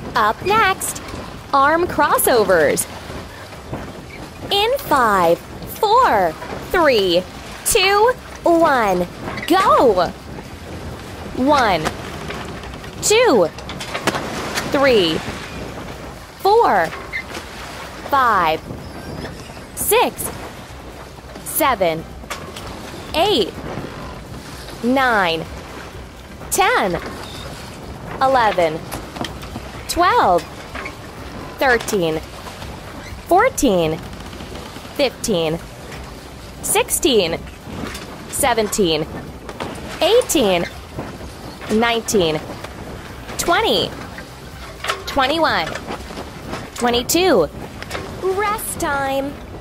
Up next, arm crossovers. In 5, 4, 3, 2, 1, go! 1, 2, 3, 4, 5, 6, 7, 8, 9, 10, 11, 12, 13, 14, 15, 16, 17, 18, 19, 20, 21, 22. Rest time.